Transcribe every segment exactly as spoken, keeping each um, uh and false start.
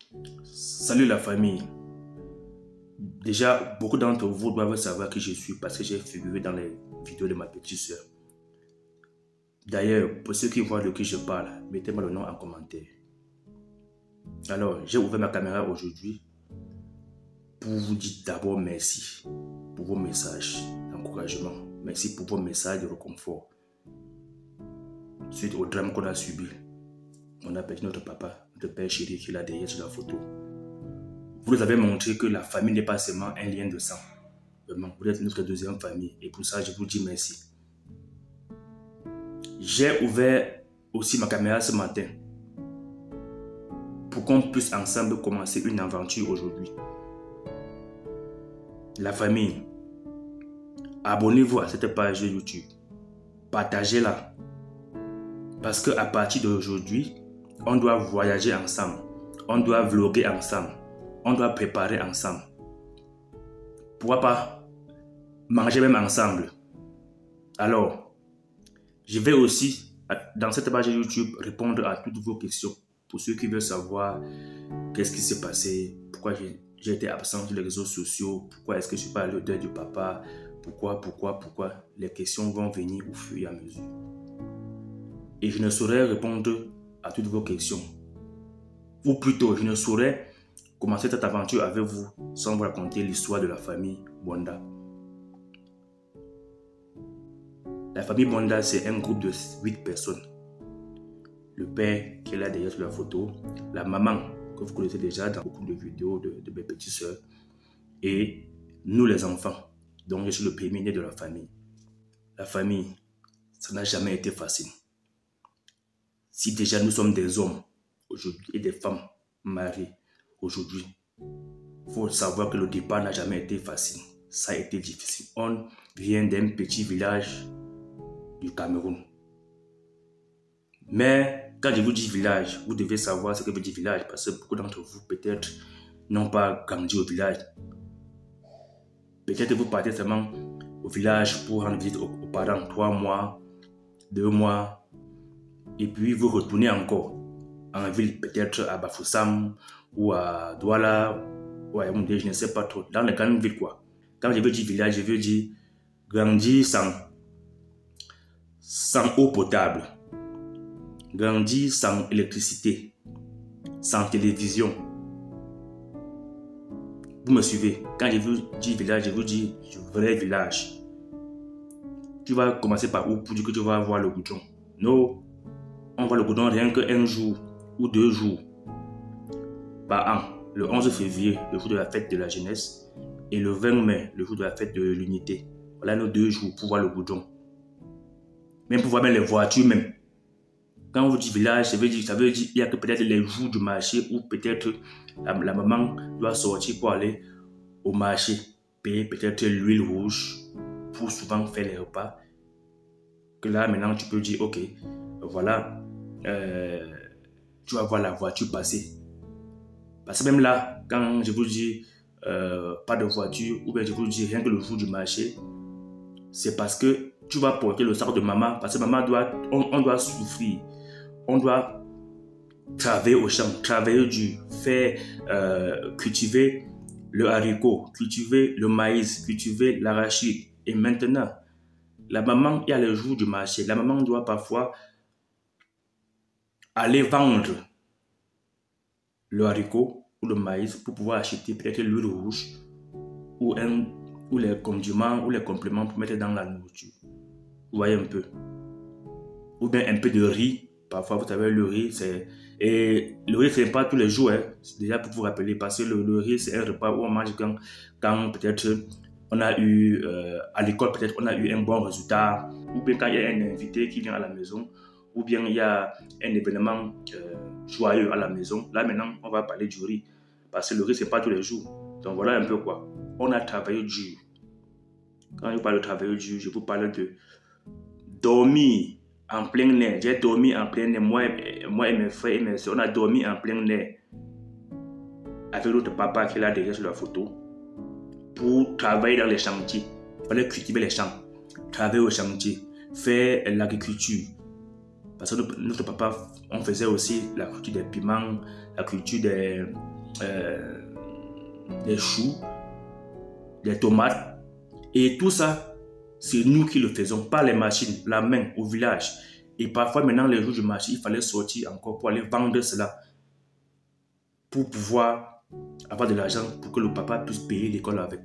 Salut la famille. Déjà, beaucoup d'entre vous doivent savoir qui je suis parce que j'ai figuré dans les vidéos de ma petite soeur. D'ailleurs, pour ceux qui voient de qui je parle, mettez-moi le nom en commentaire. Alors, j'ai ouvert ma caméra aujourd'hui pour vous dire d'abord merci pour vos messages d'encouragement. Merci pour vos messages de réconfort. Suite au drame qu'on a subi, on a perdu notre papa, notre père chéri qui est là derrière sur la photo. Vous nous avez montré que la famille n'est pas seulement un lien de sang. Vraiment, vous êtes notre deuxième famille et pour ça, je vous dis merci. J'ai ouvert aussi ma caméra ce matin pour qu'on puisse ensemble commencer une aventure aujourd'hui. La famille, abonnez-vous à cette page YouTube. Partagez-la. Parce qu'à partir d'aujourd'hui, on doit voyager ensemble. On doit vlogger ensemble. On doit préparer ensemble. Pourquoi pas manger même ensemble? Alors, je vais aussi, dans cette page YouTube, répondre à toutes vos questions. Pour ceux qui veulent savoir qu'est-ce qui s'est passé, pourquoi j'ai été absent sur les réseaux sociaux, pourquoi est-ce que je ne suis pas à l'auteur du papa, pourquoi, pourquoi, pourquoi, les questions vont venir au fur et à mesure. Et je ne saurais répondre à toutes vos questions. Ou plutôt, je ne saurais commencer cette aventure avec vous sans vous raconter l'histoire de la famille Bonda. La famille Bonda, c'est un groupe de huit personnes. Le père qui est là derrière sur la photo, la maman que vous connaissez déjà dans beaucoup de vidéos de, de mes petites soeurs, et nous les enfants, donc je suis le premier né de la famille. La famille, ça n'a jamais été facile. Si déjà nous sommes des hommes aujourd'hui et des femmes mariées aujourd'hui, il faut savoir que le départ n'a jamais été facile. Ça a été difficile. On vient d'un petit village du Cameroun. Mais quand je vous dis village, vous devez savoir ce que veut dire village parce que beaucoup d'entre vous peut-être n'ont pas grandi au village. Peut-être vous partez seulement au village pour rendre visite aux, aux parents trois mois, deux mois, et puis vous retournez encore en ville, peut-être à Bafoussam ou à Douala ou à Yaoundé, je ne sais pas trop, dans les grandes villes quoi. Quand je veux dire village, je veux dire grandir sans, sans eau potable, grandir sans électricité, sans télévision. Vous me suivez? Quand je vous dis village, je vous dis vrai village. Tu vas commencer par où pour dire que tu vas voir le goudron? Non, on voit le goudron rien qu'un jour ou deux jours par an. Le onze février, le jour de la fête de la jeunesse, et le vingt mai, le jour de la fête de l'unité. Voilà nos deux jours pour voir le goudron. Même pour voir même les voitures même. Quand on vous dit village, ça veut dire, ça veut dire qu'il y a que peut-être les jours du marché où peut-être la, la maman doit sortir pour aller au marché, payer peut-être l'huile rouge pour souvent faire les repas. Que là maintenant tu peux dire ok, voilà, euh, tu vas voir la voiture passer. Parce que même là, quand je vous dis euh, pas de voiture, ou bien je vous dis rien que le jour du marché, c'est parce que tu vas porter le sac de maman, parce que maman doit, on, on doit souffrir, on doit travailler au champ, travailler dur, faire euh, cultiver le haricot, cultiver le maïs, cultiver l'arachide. Et maintenant, la maman, il y a le jour du marché, la maman doit parfois aller vendre le haricot ou le maïs pour pouvoir acheter peut-être l'huile rouge ou, un, ou les condiments ou les compléments pour mettre dans la nourriture. Vous voyez un peu. Ou bien un peu de riz. Parfois, vous savez, le riz, c'est... Et le riz, c'est pas tous les jours. Hein. C'est déjà pour vous rappeler. Parce que le, le riz, c'est un repas où on mange quand, quand peut-être on a eu... Euh, à l'école, peut-être on a eu un bon résultat. Ou bien quand il y a un invité qui vient à la maison. Ou bien il y a un événement euh, joyeux à la maison. Là, maintenant, on va parler du riz. Parce que le riz, c'est pas tous les jours. Donc, voilà un peu quoi. On a travaillé dur. Quand je parle de travailler dur, je vous parle de dormir en plein air. J'ai dormi en plein air. Moi, moi et mes frères et mes soeurs, on a dormi en plein air. Avec notre papa qui est là derrière sur la photo. Pour travailler dans les chantiers. Il fallait cultiver les champs. Travailler au chantier. Faire l'agriculture. Parce que notre papa, on faisait aussi la culture des piments, la culture des, euh, des choux, des tomates. Et tout ça, c'est nous qui le faisons, pas les machines, la main au village. Et parfois, maintenant, les jours du marché, il fallait sortir encore pour aller vendre cela, pour pouvoir avoir de l'argent pour que le papa puisse payer l'école avec.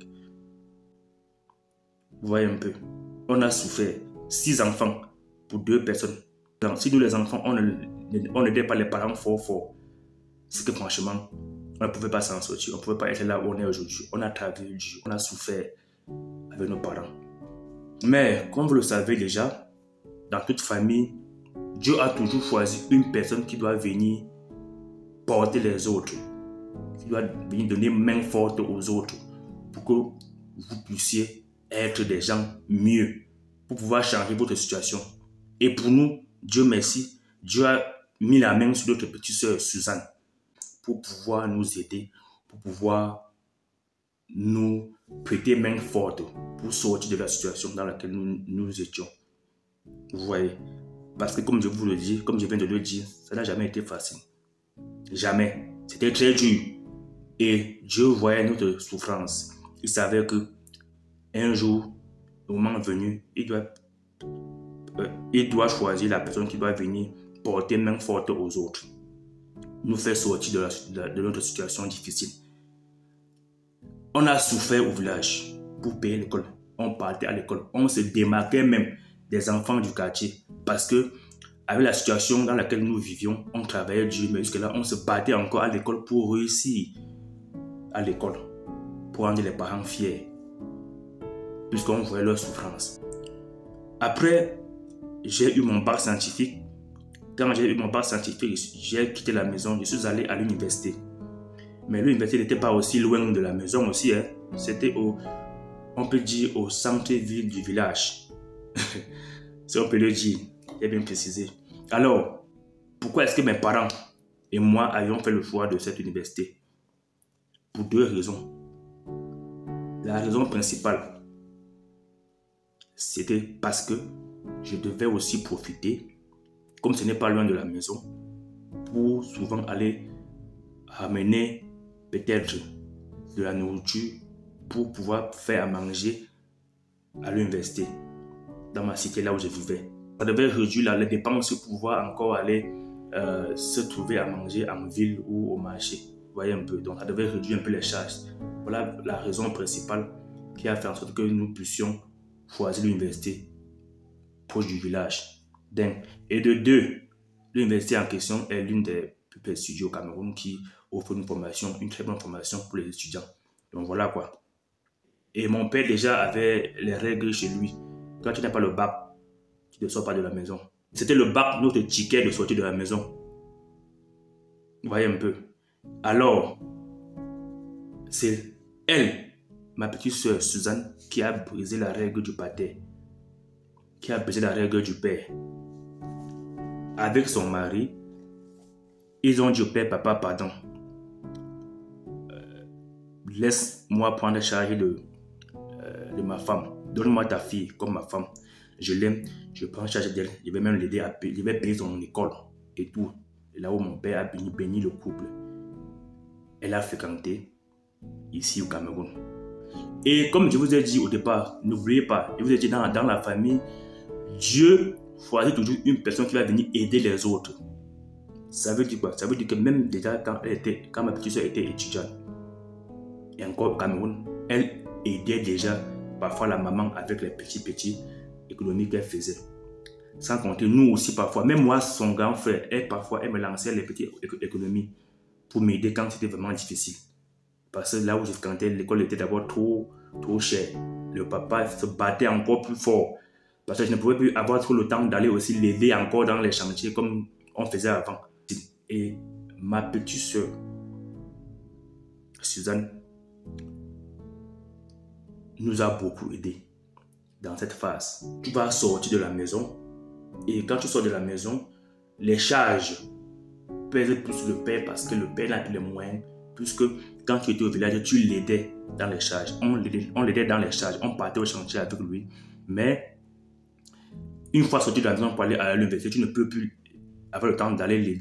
Vous voyez un peu. On a souffert. Six enfants pour deux personnes. Donc, si nous, les enfants, on n'aidait pas les parents fort, fort, c'est que franchement, on ne pouvait pas s'en sortir. On ne pouvait pas être là où on est aujourd'hui. On a travaillé dur, on a souffert avec nos parents. Mais, comme vous le savez déjà, dans toute famille, Dieu a toujours choisi une personne qui doit venir porter les autres, qui doit venir donner main forte aux autres pour que vous puissiez être des gens mieux, pour pouvoir changer votre situation. Et pour nous, Dieu merci, Dieu a mis la main sur notre petite sœur Suzanne pour pouvoir nous aider, pour pouvoir nous prêter main forte pour sortir de la situation dans laquelle nous, nous étions. Vous voyez? Parce que comme je vous le dis, comme je viens de le dire, ça n'a jamais été facile. Jamais. C'était très dur. Et Dieu voyait notre souffrance. Il savait que un jour, au moment venu, il doit, euh, il doit choisir la personne qui doit venir porter main forte aux autres. Nous faire sortir de, la, de, de notre situation difficile. On a souffert au village pour payer l'école. On partait à l'école. On se démarquait même des enfants du quartier. Parce que, avec la situation dans laquelle nous vivions, on travaillait dur, mais jusque-là, on se battait encore à l'école pour réussir à l'école, pour rendre les parents fiers, puisqu'on voyait leur souffrance. Après, j'ai eu mon bac scientifique. Quand j'ai eu mon bac scientifique, j'ai quitté la maison, je suis allé à l'université. Mais l'université n'était pas aussi loin de la maison aussi. Hein. C'était au, on peut dire, au centre-ville du village. Si on peut le dire, j'ai bien précisé. Alors, pourquoi est-ce que mes parents et moi avions fait le choix de cette université? Pour deux raisons. La raison principale, c'était parce que je devais aussi profiter, comme ce n'est pas loin de la maison, pour souvent aller ramener peut-être de la nourriture pour pouvoir faire à manger à l'université, dans ma cité là où je vivais. Ça devait réduire les dépenses pour pouvoir encore aller euh, se trouver à manger en ville ou au marché. Vous voyez un peu, donc ça devait réduire un peu les charges. Voilà la raison principale qui a fait en sorte que nous puissions choisir l'université proche du village. D'un. Et de deux, l'université en question est l'une des plus prestigieuses au Cameroun qui offre une formation, une très bonne formation pour les étudiants. Donc voilà quoi. Et mon père déjà avait les règles chez lui. Quand tu n'as pas le bac, tu ne sors pas de la maison. C'était le bac, notre ticket de sortir de la maison. Vous voyez un peu. Alors, c'est elle, ma petite soeur Suzanne, qui a brisé la règle du pater, qui a brisé la règle du père. Avec son mari, ils ont dit au père, papa, pardon, euh, laisse-moi prendre charge de, euh, de ma femme. Donne-moi ta fille comme ma femme. Je l'aime, je prends charge d'elle. Je vais même l'aider à payer, je vais payer son école et tout. Et là où mon père a béni, béni le couple, elle a fréquenté ici au Cameroun. Et comme je vous ai dit au départ, n'oubliez pas, je vous ai dit dans, dans la famille, Dieu choisit toujours une personne qui va venir aider les autres. Ça veut dire quoi? Ça veut dire que même déjà quand, elle était, quand ma petite soeur était étudiante, et encore au Cameroun, elle aidait déjà parfois la maman avec les petits petits économies qu'elle faisait. Sans compter nous aussi parfois, même moi son grand frère, elle parfois elle me lançait les petites économies pour m'aider quand c'était vraiment difficile. Parce que là où je fréquentais, l'école était d'abord trop, trop chère. Le papa se battait encore plus fort. Parce que je ne pouvais plus avoir trop le temps d'aller aussi l'aider encore dans les chantiers comme on faisait avant. Et ma petite soeur, Suzanne, nous a beaucoup aidé dans cette phase. Tu vas sortir de la maison et quand tu sors de la maison, les charges pèsent plus sur le père parce que le père n'a plus les moyens, puisque quand tu étais au village, tu l'aidais dans les charges. On l'aidait dans les charges, on partait au chantier avec lui. Mais une fois sorti de la maison pour aller à l'université, tu ne peux plus avoir le temps d'aller l'aider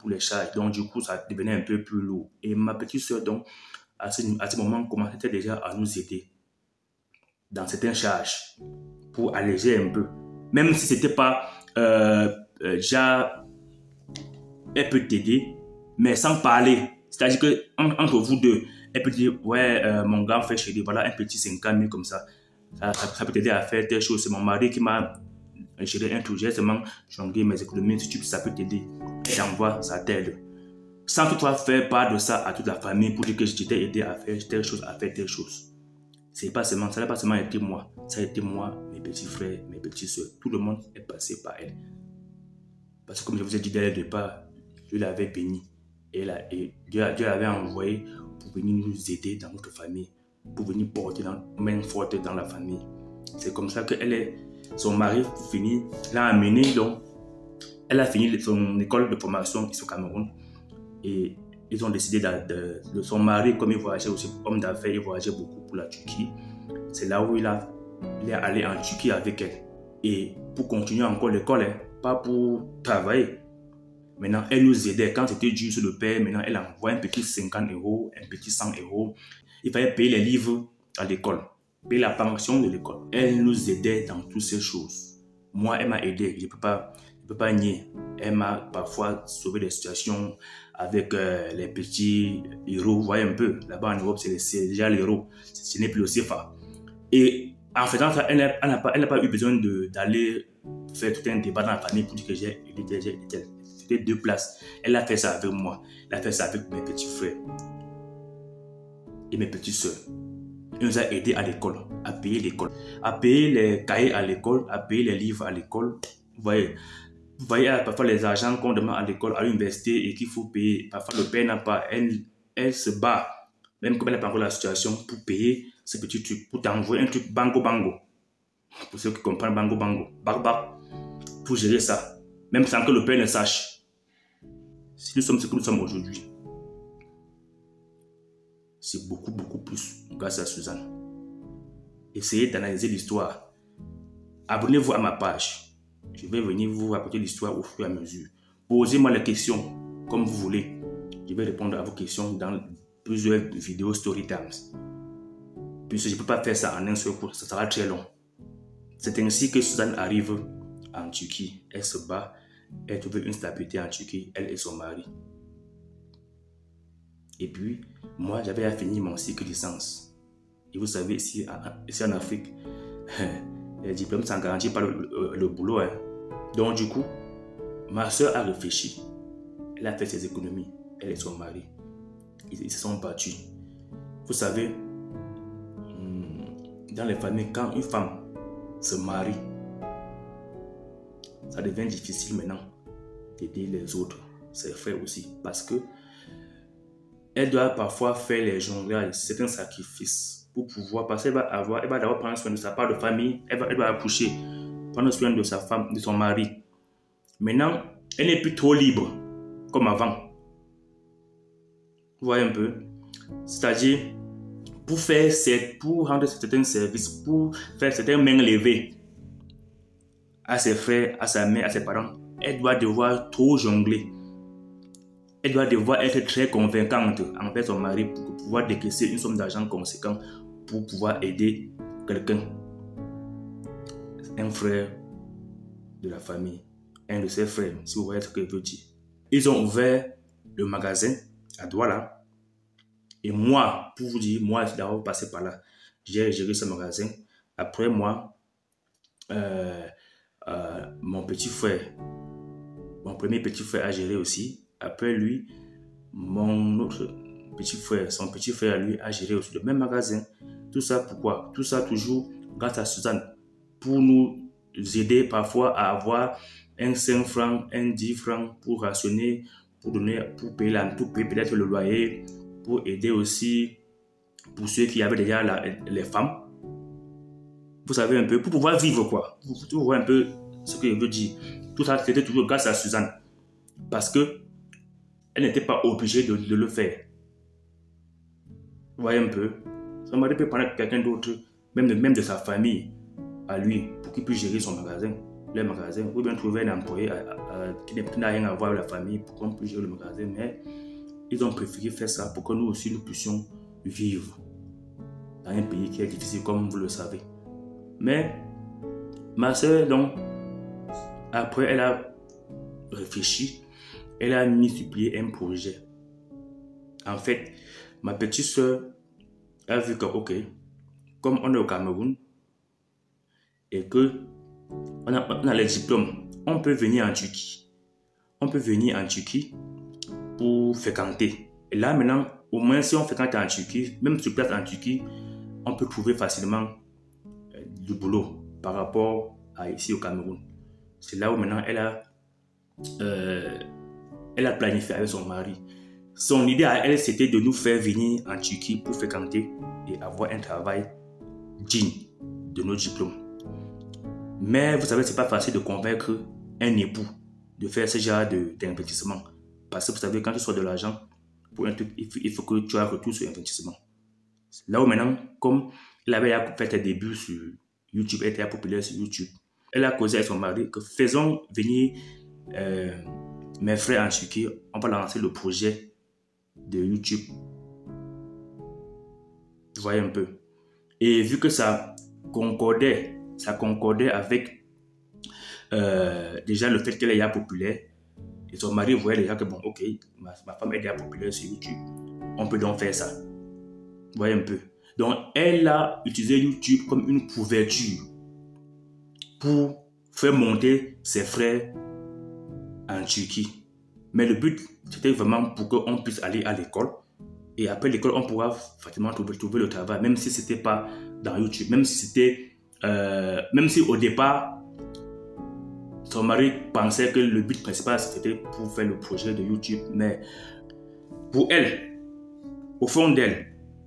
pour les charges. Donc, du coup, ça devenait un peu plus lourd. Et ma petite soeur, donc, à ce, à ce moment, commençait déjà à nous aider dans certaines charges pour alléger un peu. Même si ce n'était pas euh, euh, déjà, elle peut t'aider, mais sans parler. C'est-à-dire que entre vous deux, elle peut dire, ouais, euh, mon gars fait chérie, voilà un petit cinquante mille comme ça. Ça, ça, ça peut t'aider à faire telle chose. C'est mon mari qui m'a chérie un projet, seulement jongler mes économies. Si tu, ça peut t'aider, elle t'envoie, ça t'aide. Sans toutefois faire part de ça à toute la famille pour dire que je t'ai aidé à faire telle chose, à faire telle chose. C'est pas seulement, ça n'a pas seulement été moi, ça a été moi, mes petits frères, mes petites soeurs. Tout le monde est passé par elle. Parce que comme je vous ai dit dès le départ, Dieu l'avait béni. Et, là, et Dieu, Dieu l'avait envoyé pour venir nous aider dans notre famille, pour venir porter la main forte dans la famille. C'est comme ça qu'elle est, son mari fini, l'a amené, donc elle a fini son école de formation ici au Cameroun. Et ils ont décidé de, de, de son mari, comme il voyageait aussi, homme d'affaires, il voyageait beaucoup pour la Turquie. C'est là où il, a, il est allé en Turquie avec elle. Et pour continuer encore l'école, hein, pas pour travailler. Maintenant, elle nous aidait. Quand c'était dur sur le père, maintenant, elle envoie un petit cinquante euros, un petit cent euros. Il fallait payer les livres à l'école, payer la pension de l'école. Elle nous aidait dans toutes ces choses. Moi, elle m'a aidé. Je ne peux pas, je peux pas nier. Elle m'a parfois sauvé des situations avec euh, les petits héros. Vous voyez un peu, là-bas en Europe, c'est déjà l'héros. Ce n'est plus le C F A. Et en faisant ça, elle n'a pas, pas eu besoin d'aller faire tout un débat dans la famille pour dire que j'ai aidé, j'ai aidé. C'était deux places. Elle a fait ça avec moi. Elle a fait ça avec mes petits frères et mes petites soeurs. Elle nous a aidés à l'école, à payer l'école, à payer les cahiers à l'école, à payer les livres à l'école. Vous voyez, vous voyez parfois les argents qu'on demande à l'école, à l'université et qu'il faut payer. Parfois le père n'a pas. Elle, elle se bat, même comme elle n'a pas encore la situation, pour payer ce petit truc, pour t'envoyer un truc bango bango. Pour ceux qui comprennent bango bango, bac bac, pour gérer ça, même sans que le père ne sache. Si nous sommes ce que nous sommes aujourd'hui, c'est beaucoup, beaucoup plus grâce à Suzanne. Essayez d'analyser l'histoire. Abonnez-vous à ma page. Je vais venir vous raconter l'histoire au fur et à mesure. Posez-moi les questions comme vous voulez. Je vais répondre à vos questions dans plusieurs vidéos story times. Puisque je ne peux pas faire ça en un seul coup, ça sera très long. C'est ainsi que Suzanne arrive en Turquie. Elle se bat. Elle trouve une stabilité en Turquie, elle et son mari. Et puis, moi, j'avais fini mon cycle de licence. Et vous savez, ici, ici en Afrique, les diplômes sont garantis par le, le, le boulot. Hein. Donc, du coup, ma soeur a réfléchi. Elle a fait ses économies, elle et son mari. Ils, ils se sont battus. Vous savez, dans les familles, quand une femme se marie, ça devient difficile maintenant d'aider les autres, ses frères aussi, parce que elle doit parfois faire les jonglages, certains sacrifices pour pouvoir, parce qu'elle va avoir, elle va d'abord prendre soin de sa part de famille, elle va, elle va accoucher, prendre soin de sa femme, de son mari. Maintenant, elle n'est plus trop libre comme avant. Vous voyez un peu, c'est-à-dire pour faire, pour rendre certains services, pour faire certaines mains levées à ses frères, à sa mère, à ses parents, elle doit devoir trop jongler. Elle doit devoir être très convaincante envers son mari pour pouvoir décaisser une somme d'argent conséquente pour pouvoir aider quelqu'un. Un frère de la famille, un de ses frères, si vous voyez ce que je veux dire. Ils ont ouvert le magasin à Douala. Et moi, pour vous dire, moi, je suis d'abord passé par là. J'ai géré ce magasin. Après moi, euh, Euh, mon petit frère, mon premier petit frère a géré aussi. Après lui, mon autre petit frère, son petit frère lui a géré aussi le même magasin. Tout ça pourquoi? Tout ça toujours grâce à Suzanne pour nous aider parfois à avoir un cinq francs, un dix francs pour rationner, pour donner, pour payer, la, pour payer peut-être le loyer, pour aider aussi pour ceux qui avaient déjà la, les femmes. Vous savez un peu, pour pouvoir vivre quoi. Vous voyez un peu ce que je veux dire. Tout ça, c'était toujours grâce à Suzanne. Parce que elle n'était pas obligée de, de le faire. Vous voyez un peu. Son mari peut prendre quelqu'un d'autre, même de, même de sa famille, à lui, pour qu'il puisse gérer son magasin. le magasin, ou bien trouver un employé à, à, à, qui n'a rien à voir avec la famille pour qu'on puisse gérer le magasin. Mais ils ont préféré faire ça pour que nous aussi nous puissions vivre dans un pays qui est difficile, comme vous le savez. Mais ma soeur, donc, après, elle a réfléchi, elle a mis sur pied un projet. En fait, ma petite soeur a vu que, ok, comme on est au Cameroun et que on a, on a les diplômes, on peut venir en Turquie. On peut venir en Turquie pour fréquenter. Et là, maintenant, au moins, si on fréquente en Turquie, même sur place en Turquie, on peut trouver facilement euh, du boulot par rapport à ici au Cameroun. C'est là où maintenant elle a, euh, elle a planifié avec son mari. Son idée à elle, c'était de nous faire venir en Turquie pour fréquenter et avoir un travail digne de nos diplômes. Mais vous savez, ce n'est pas facile de convaincre un époux de faire ce genre d'investissement. Parce que vous savez, quand tu sors de l'argent, pour un truc, il faut, il faut que tu aies un retour sur investissement. Là où maintenant, comme elle avait fait ses débuts sur YouTube, elle était populaire sur YouTube, elle a causé avec son mari que faisons venir euh, mes frères en Turquie, on va lancer le projet de YouTube. Vous voyez un peu. Et vu que ça concordait, ça concordait avec euh, déjà le fait qu'elle est déjà populaire, et son mari voyait déjà que bon, ok, ma, ma femme est déjà populaire sur YouTube, on peut donc faire ça. Vous voyez un peu. Donc, elle a utilisé YouTube comme une couverture pour faire monter ses frères en Turquie. Mais le but, c'était vraiment pour qu'on puisse aller à l'école. Et après l'école, on pourra facilement trouver, trouver le travail, même si ce n'était pas dans YouTube. Même si c'était... Euh, même si au départ, son mari pensait que le but principal, c'était pour faire le projet de YouTube. Mais pour elle, au fond d'elle,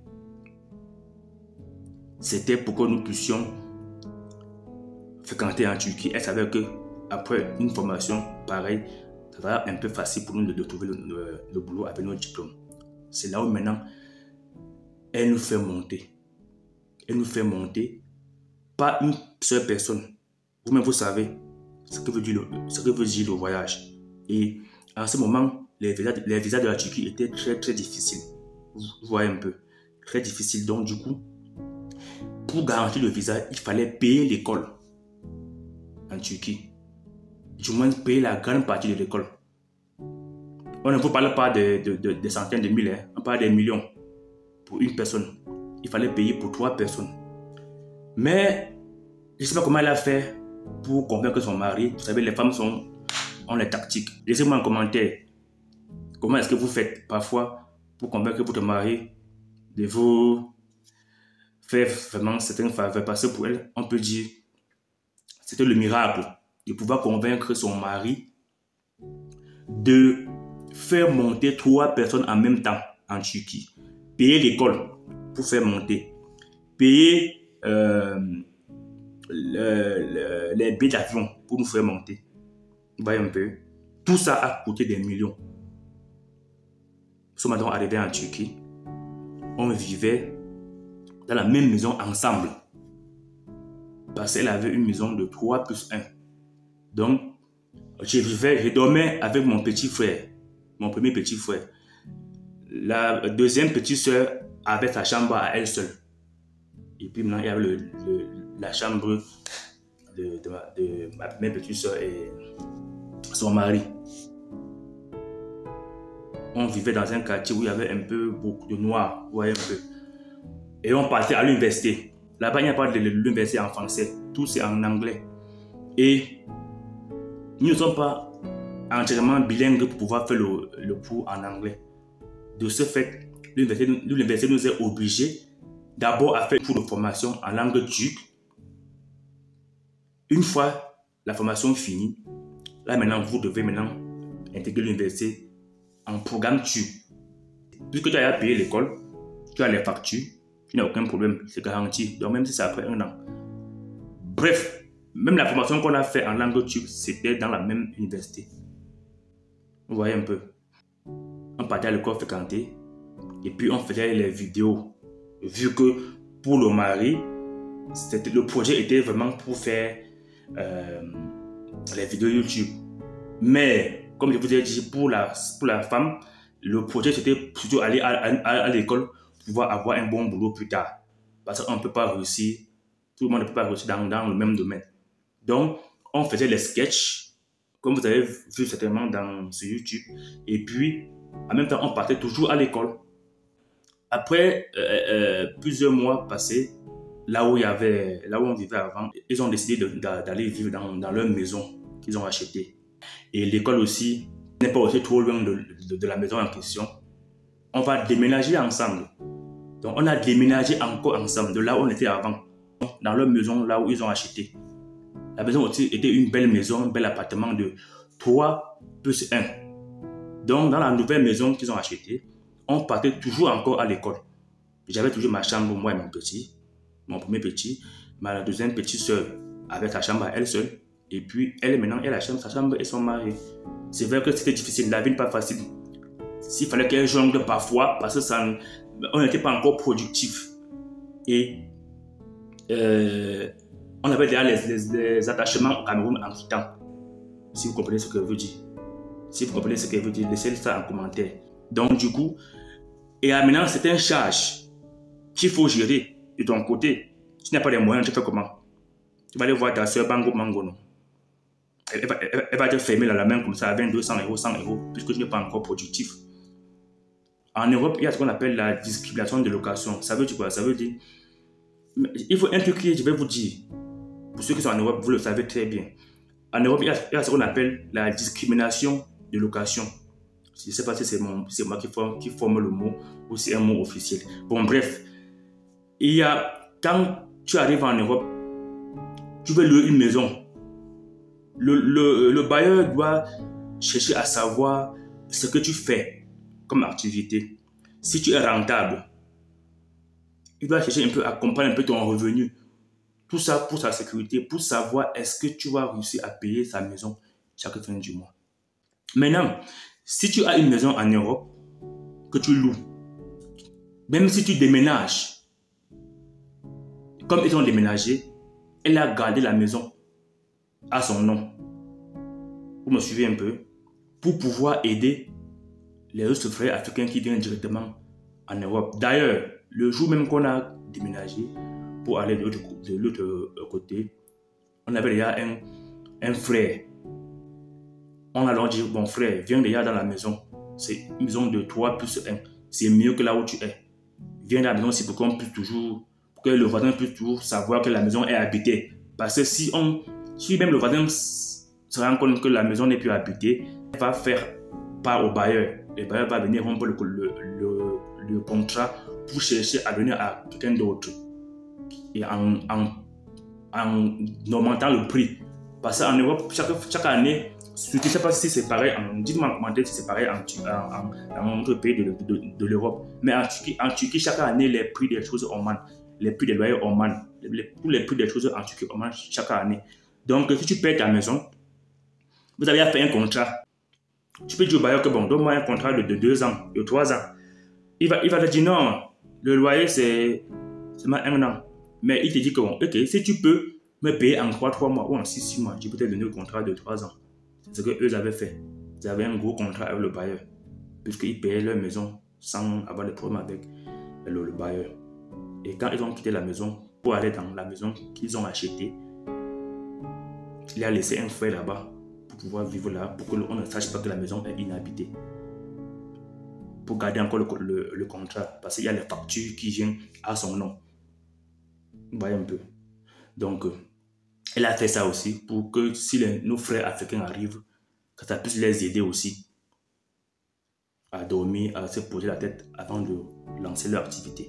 c'était pour que nous puissions fréquenter en Turquie. Elle savait qu'après une formation pareille, ça va un peu facile pour nous de, de trouver le, le, le boulot avec nos diplômes. C'est là où maintenant, elle nous fait monter. Elle nous fait monter. Pas une seule personne. Vous-même, vous savez ce que veut dire le, ce que veut dire le voyage. Et en ce moment, les visas, les visas de la Turquie étaient très très difficiles. Vous voyez un peu. Très difficiles. Donc du coup, pour garantir le visa, il fallait payer l'école en Turquie. Du moins, payer la grande partie de l'école. On ne vous parle pas de, de, de, de centaines de mille, hein. On parle des millions pour une personne. Il fallait payer pour trois personnes. Mais, je ne sais pas comment elle a fait pour convaincre son mari. Vous savez, les femmes sont, ont les tactiques. Laissez-moi un commentaire. Comment est-ce que vous faites parfois pour convaincre votre mari de vous faire vraiment certaines faveurs? Parce que pour elle, on peut dire, c'était le miracle de pouvoir convaincre son mari de faire monter trois personnes en même temps en Turquie. Payer l'école pour faire monter. Payer euh, le, le, les billets d'avion pour nous faire monter. Vous voyez un peu. Tout ça a coûté des millions. Nous sommes donc arrivés en Turquie. On vivait dans la même maison ensemble. Parce qu'elle avait une maison de trois plus un. Donc, je vivais, je dormais avec mon petit frère. Mon premier petit frère. La deuxième petite soeur avait sa chambre à elle seule. Et puis maintenant, il y avait le, le, la chambre de, de, ma, de ma première petite soeur et son mari. On vivait dans un quartier où il y avait un peu beaucoup de noirs, vous voyez un peu. Et on partait à l'université. Là-bas, il n'y a pas de l'université en français. Tout c'est en anglais. Et nous ne sommes pas entièrement bilingues pour pouvoir faire le, le cours en anglais. De ce fait, l'université nous est obligé d'abord à faire un cours de formation en langue turque. Une fois la formation finie, là maintenant, vous devez maintenant intégrer l'université en programme turc. Puisque tu as payé l'école, tu as les factures, tu n'as aucun problème, c'est garanti. Donc même si c'est après un an. Bref, même la formation qu'on a fait en langue turque, c'était dans la même université. Vous voyez un peu. On partait à l'école fréquentée et puis on faisait les vidéos. Vu que pour le mari, le projet était vraiment pour faire, euh, les vidéos YouTube. Mais, comme je vous ai dit, pour la, pour la femme, le projet c'était plutôt aller à, à, à l'école pour pouvoir avoir un bon boulot plus tard. Parce qu'on ne peut pas réussir, tout le monde ne peut pas réussir dans, dans le même domaine. Donc, on faisait les sketchs, comme vous avez vu certainement dans, sur YouTube. Et puis, en même temps, on partait toujours à l'école. Après euh, euh, plusieurs mois passés, là où, il y avait, là où on vivait avant, ils ont décidé d'aller vivre dans, dans leur maison qu'ils ont achetée. Et l'école aussi n'est pas aussi trop loin de, de, de la maison en question. On va déménager ensemble. Donc, on a déménagé encore ensemble de là où on était avant, dans leur maison, là où ils ont acheté. La maison aussi était une belle maison, un bel appartement de trois plus un. Donc, dans la nouvelle maison qu'ils ont achetée, on partait toujours encore à l'école. J'avais toujours ma chambre, moi et mon petit, mon premier petit, ma deuxième petite soeur avec sa chambre à elle seule. Et puis, elle maintenant, elle a sa chambre et son mari. C'est vrai que c'était difficile, la vie n'est pas facile. S'il fallait qu'elle jongle parfois, parce que ça, on n'était pas encore productif. Et euh, on avait déjà les, les, les attachements au Cameroun en quittant. Si vous comprenez ce que je veux dire. Si vous comprenez ce que je veux dire, laissez ça en commentaire. Donc, du coup, et maintenant, c'est une charge qu'il faut gérer de ton côté. Si tu n'as pas les moyens, tu fais comment? Tu vas aller voir ta soeur Bango Mango, non? Elle, elle, va, elle, elle va te fermer la main comme ça avec deux cents euros, cent euros, puisque tu n'es pas encore productif. En Europe, il y a ce qu'on appelle la discrimination de location. Ça veut dire quoi? Ça veut dire, il faut un truc que je vais vous dire. Pour ceux qui sont en Europe, vous le savez très bien. En Europe, il y a, il y a ce qu'on appelle la discrimination de location. Je ne sais pas si c'est moi qui forme, qui forme le mot ou c'est un mot officiel. Bon, bref. Il y a, quand tu arrives en Europe, tu veux louer une maison. Le, le, le bailleur doit chercher à savoir ce que tu fais comme activité. Si tu es rentable, il doit chercher un peu à comprendre un peu ton revenu. Tout ça pour sa sécurité, pour savoir est-ce que tu vas réussir à payer sa maison chaque fin du mois. Maintenant, si tu as une maison en Europe que tu loues, même si tu déménages, comme ils ont déménagé, elle a gardé la maison à son nom. Vous me suivez un peu? Pour pouvoir aider les autres frères africains qui viennent directement en Europe. D'ailleurs, le jour même qu'on a déménagé pour aller de l'autre côté, on avait déjà un, un frère. On a donc dit, bon frère, viens déjà dans la maison. C'est une maison de trois plus un. C'est mieux que là où tu es. Viens dans la maison, c'est pour qu'on puisse toujours, pour que le voisin puisse toujours savoir que la maison est habitée. Parce que si, on, si même le voisin se rend compte que la maison n'est plus habitée, il va faire part au bailleur. Le bailleur va venir rompre le, le, le, le contrat pour chercher à donner à quelqu'un d'autre. Et en, en, en augmentant le prix. Parce qu'en Europe, chaque, chaque année, je ne sais pas si c'est pareil, dites-moi en commentaire si c'est pareil en, en, en autre pays de, de, de l'Europe. Mais en Turquie, en Turquie, chaque année, les prix des choses augmentent. Les prix des loyers augmentent. Les, tous les prix des choses en Turquie augmentent chaque année. Donc, si tu payes ta maison, vous avez à faire un contrat. Tu peux dire au bailleur que bon, donne-moi un contrat de, de deux ans, de trois ans. Il va, il va te dire non, le loyer c'est seulement un an. Mais il te dit que bon, ok, si tu peux me payer en trois, trois mois ou en six, six mois, je peux te donner un contrat de trois ans. C'est ce qu'eux avaient fait. Ils avaient un gros contrat avec le bailleur, puisqu'ils payaient leur maison sans avoir de problème avec le, le bailleur. Et quand ils ont quitté la maison pour aller dans la maison qu'ils ont achetée, il a laissé un frère là-bas pour pouvoir vivre là, pour qu'on ne sache pas que la maison est inhabitée. Pour garder encore le, le, le contrat, parce qu'il y a les factures qui viennent à son nom. Vous voyez un peu. Donc, elle a fait ça aussi pour que si les, nos frères africains arrivent, que ça puisse les aider aussi à dormir, à se poser la tête avant de lancer leur activité.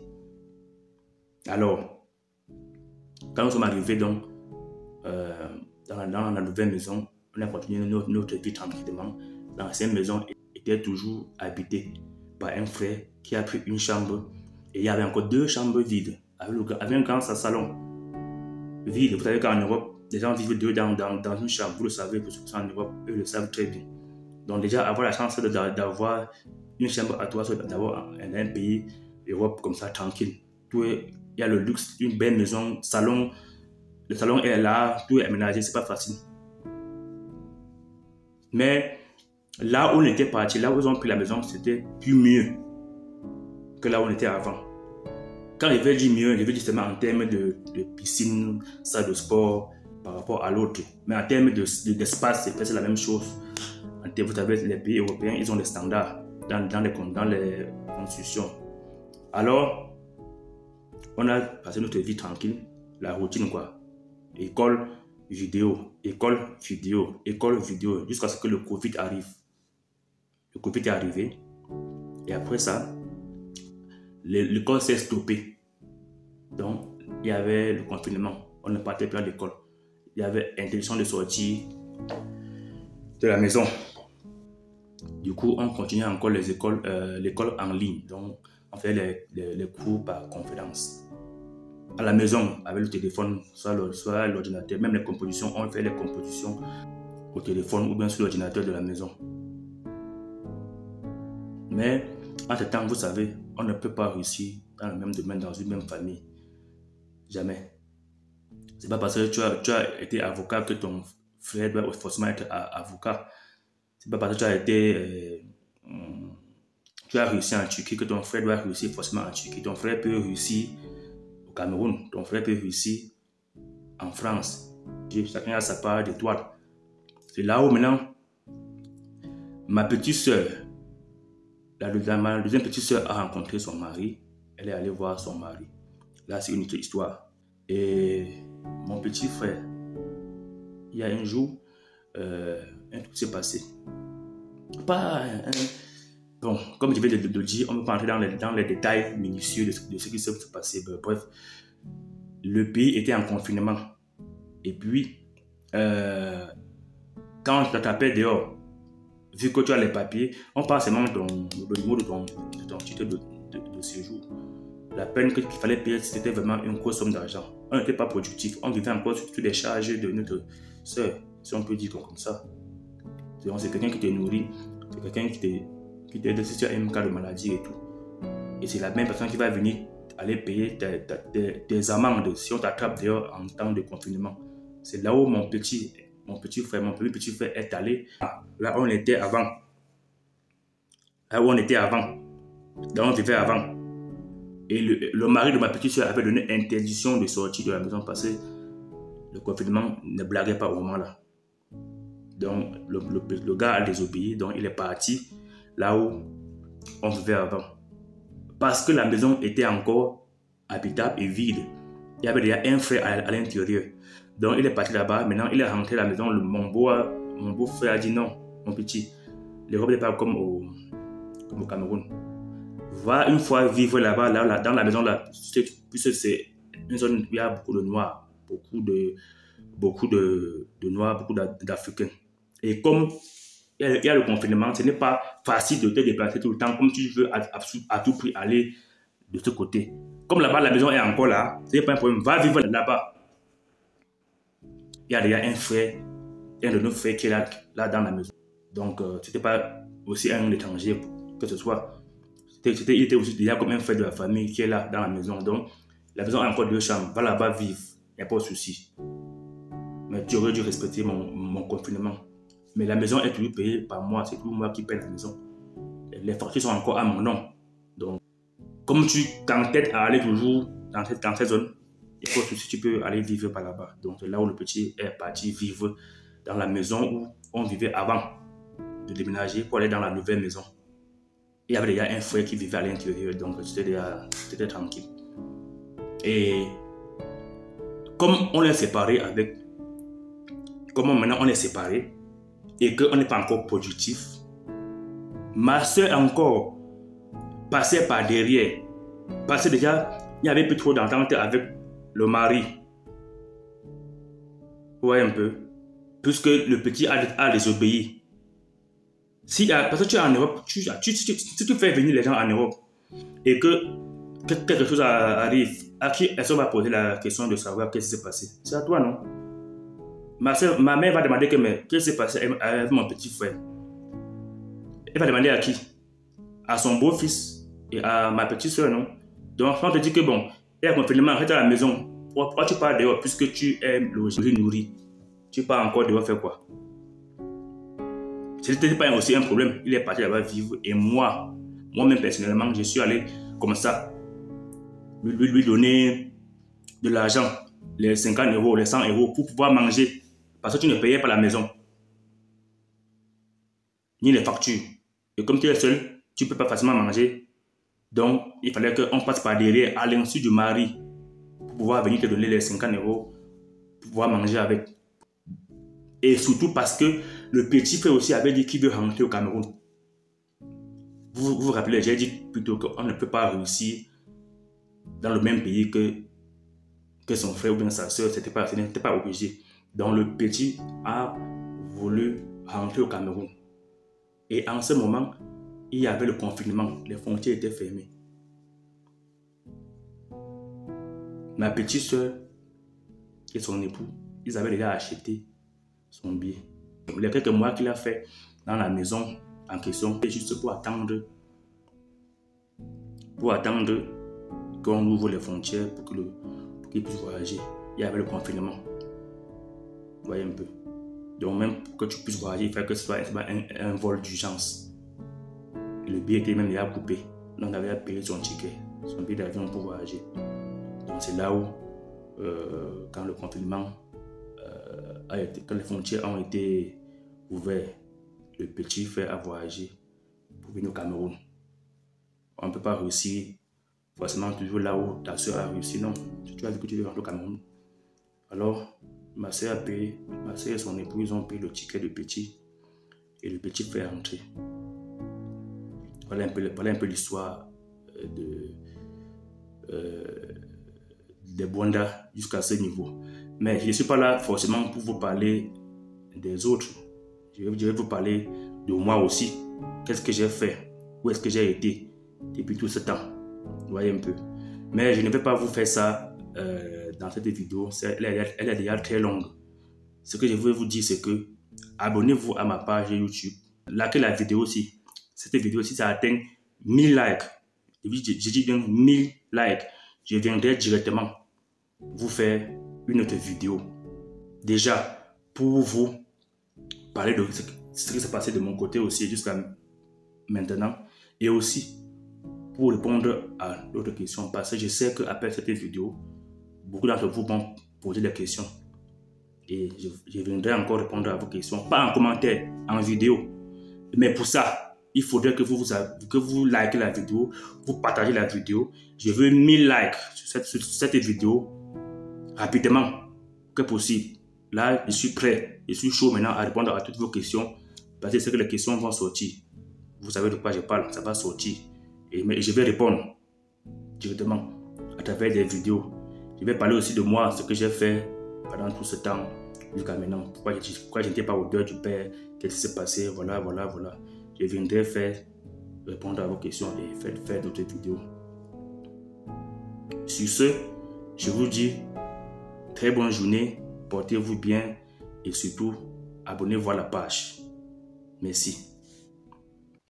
Alors, quand nous sommes arrivés donc, euh, dans, la, dans la nouvelle maison, on a continué notre, notre vie tranquillement. L'ancienne maison était toujours habitée par un frère qui a pris une chambre et il y avait encore deux chambres vides avec, avec un grand salon vide. Vous savez qu'en Europe, les gens vivent deux dans, dans, dans une chambre. Vous le savez, pour ceux qui sont en Europe, eux le savent très bien. Donc déjà, avoir la chance d'avoir une chambre à toi, d'avoir un, un pays, Europe comme ça, tranquille. Tout est, il y a le luxe, une belle maison, salon. Le salon est là, tout est aménagé, c'est pas facile. Mais là où on était parti, là où ils ont pris la maison, c'était plus mieux que là où on était avant. Quand je vais dire mieux, je vais dire seulement en termes de, de piscine, salle de sport, par rapport à l'autre. Mais en termes d'espace, de, de, c'est presque la même chose. En termes, vous savez, les pays européens, ils ont des standards dans, dans, les, dans les constructions. Alors, on a passé notre vie tranquille, la routine quoi. École, vidéo, école, vidéo, école, vidéo, jusqu'à ce que le Covid arrive. Le Covid est arrivé. Et après ça, l'école s'est stoppée. Donc, il y avait le confinement. On ne partait plus à l'école. Il y avait interdiction de sortir de la maison. Du coup, on continuait encore les écoles, euh, l'école en ligne. Donc, on faisait les, les, les cours par conférence. À la maison, avec le téléphone, soit, soit l'ordinateur, même les compositions, on fait les compositions au téléphone ou bien sur l'ordinateur de la maison. Mais, en ce temps, vous savez, on ne peut pas réussir dans le même domaine, dans une même famille. Jamais. C'est pas parce que tu as, tu as été avocat que ton frère doit forcément être avocat. C'est pas parce que tu as été... Euh, tu as réussi en Turquie que ton frère doit réussir forcément en Turquie. Ton frère peut réussir au Cameroun. Ton frère peut réussir en France. Chacun a sa part d'étoile. C'est là où maintenant, ma petite soeur, la, la, ma deuxième petite soeur a rencontré son mari. Elle est allée voir son mari. Là, c'est une autre histoire. Et mon petit frère, il y a un jour, euh, un truc s'est passé. Pas un, bon, comme je vais le dire, on ne peut pas entrer dans les, dans les détails minutieux de, de ce qui s'est passé. Bref, le pays était en confinement. Et puis, euh, quand on t'appelle dehors, vu que tu as les papiers, on parle seulement de ton, le numéro de ton, de ton titre de, de, de séjour. La peine qu'il fallait payer, c'était vraiment une grosse somme d'argent. On n'était pas productif. On vivait encore sur toutes les charges de notre soeur, si on peut dire comme ça. C'est quelqu'un qui te nourrit, c'est quelqu'un qui t'aide si tu as un cas de maladie et tout. Et c'est la même personne qui va venir aller payer tes, tes, tes amendes si on t'attrape dehors en temps de confinement. C'est là où mon petit, mon petit frère, mon petit petit frère est allé. Là où on était avant. Là où on était avant. Là où on vivait avant. Et le, le mari de ma petite soeur avait donné interdiction de sortir de la maison parce que le confinement ne blaguait pas au moment là. Donc le, le, le gars a désobéi, donc il est parti là où on vivait avant. Parce que la maison était encore habitable et vide. Il y avait déjà un frère à, à l'intérieur. Donc il est parti là-bas, maintenant il est rentré à la maison. Le, mon, beau, mon beau frère a dit non, mon petit, l'Europe n'est pas comme au, comme au Cameroun. Va une fois vivre là-bas, là, là, dans la maison, là, puisque c'est une zone où il y a beaucoup de Noirs, beaucoup de, beaucoup de, de Noirs, beaucoup d'Africains. Et comme il y a le confinement, ce n'est pas facile de te déplacer tout le temps, comme tu veux à, à, à tout prix aller de ce côté. Comme là-bas, la maison est encore là, ce n'est pas un problème, va vivre là-bas. Il y a déjà un frère, un de nos frères qui est là, là dans la maison. Donc, euh, ce n'était pas aussi un étranger que ce soit. C'était, il était aussi déjà comme un frère de la famille qui est là dans la maison. Donc, la maison a encore deux chambres. Va là-bas vivre. Il n'y a pas de souci. Mais tu aurais dû respecter mon, mon confinement. Mais la maison est toujours payée par moi. C'est toujours moi qui paye la maison. Les factures sont encore à mon nom. Donc, comme tu t'entêtes à aller toujours dans cette, dans cette zone, il faut que tu peux aller vivre par là-bas. Donc, c'est là où le petit est parti vivre dans la maison où on vivait avant de déménager pour aller dans la nouvelle maison. Il y avait déjà un frère qui vivait à l'intérieur, donc c'était déjà tranquille. Et comme on est séparés avec, comme maintenant on est séparés et qu'on n'est pas encore productif, ma soeur encore passait par derrière, parce que déjà il y avait plus trop d'entente avec le mari. Ouais, un peu, puisque le petit a, a désobéi. Si, parce que tu es en Europe, tu, tu, tu, si tu fais venir les gens en Europe et que quelque chose arrive, à qui est-ce qu'on va poser la question de savoir qu'est-ce qui s'est passé? C'est à toi, non? Ma, soeur, ma mère va demander que, mais qu'est-ce qui s'est passé avec mon petit frère? Elle va demander à qui? À son beau-fils et à ma petite soeur, non? Donc, on te dit que bon, il y a un confinement, reste à la maison. Pourquoi tu pars dehors puisque tu es logé, nourri? Tu pars encore dehors faire quoi? Ce n'était pas aussi un problème. Il est parti là-bas vivre. Et moi, moi-même personnellement, je suis allé comme ça, lui, lui, lui donner de l'argent, les cinquante euros, les cent euros pour pouvoir manger. Parce que tu ne payais pas la maison, ni les factures. Et comme tu es seul, tu ne peux pas facilement manger. Donc, il fallait qu'on passe par derrière, à l'insu du mari, pour pouvoir venir te donner les cinquante euros, pour pouvoir manger avec. Et surtout parce que le petit frère aussi avait dit qu'il veut rentrer au Cameroun. Vous vous, vous rappelez, j'ai dit plutôt qu'on ne peut pas réussir dans le même pays que, que son frère ou bien sa soeur. Ce n'était pas, pas obligé. Donc le petit a voulu rentrer au Cameroun. Et en ce moment, il y avait le confinement. Les frontières étaient fermées. Ma petite soeur et son époux, ils avaient déjà acheté son billet. Les quelques mois qu'il a fait dans la maison en question, c'est juste pour attendre, pour attendre qu'on ouvre les frontières pour qu'il pour qu'il puisse voyager. Il y avait le confinement. Vous voyez un peu. Donc même pour que tu puisses voyager, il fallait que ce soit un, un vol d'urgence. Et le billet était même déjà coupé. Donc on avait payé son ticket, son billet d'avion pour voyager. Donc c'est là où, euh, quand le confinement euh, a été, quand les frontières ont été ouvertes, le petit frère a voyagé pour venir au Cameroun. On ne peut pas réussir forcément toujours là où ta soeur a réussi. Non, tu as vu que tu veux rentrer au Cameroun. Alors, ma soeur a payé, ma soeur et son époux, ils ont payé le ticket du petit. Et le petit fait rentrer. Voilà un peu, voilà un peu l'histoire de, euh, des Bwanda jusqu'à ce niveau. Mais je ne suis pas là forcément pour vous parler des autres. Je vais, je vais vous parler de moi aussi. Qu'est-ce que j'ai fait? Où est-ce que j'ai été depuis tout ce temps? Vous voyez un peu. Mais je ne vais pas vous faire ça euh, dans cette vidéo. Elle est, elle est déjà très longue. Ce que je veux vous dire, c'est que abonnez-vous à ma page YouTube. Likez la vidéo aussi. Cette vidéo, si ça atteint mille likes, je dis bien mille likes, je viendrai directement vous faire une autre vidéo. Déjà, pour vous parler de ce qui s'est passé de mon côté aussi jusqu'à maintenant. Et aussi, pour répondre à d'autres questions. Parce que je sais qu'après cette vidéo, beaucoup d'entre vous vont poser des questions. Et je, je viendrai encore répondre à vos questions. Pas en commentaire, en vidéo. Mais pour ça, il faudrait que vous, vous, que vous likez la vidéo, vous partagez la vidéo. Je veux mille likes sur cette, sur cette vidéo rapidement que possible. Là, je suis prêt. Je suis chaud maintenant à répondre à toutes vos questions. Parce que c'est que les questions vont sortir. Vous savez de quoi je parle, ça va sortir. Et, mais je vais répondre directement à travers des vidéos. Je vais parler aussi de moi, ce que j'ai fait pendant tout ce temps jusqu'à maintenant. Pourquoi je, pourquoi je n'étais pas au deuil du père, qu'est-ce qui s'est passé, voilà, voilà, voilà. Je viendrai faire, répondre à vos questions et faire, faire d'autres vidéos. Sur ce, je vous dis très bonne journée, portez-vous bien et surtout, abonnez-vous à la page. Merci.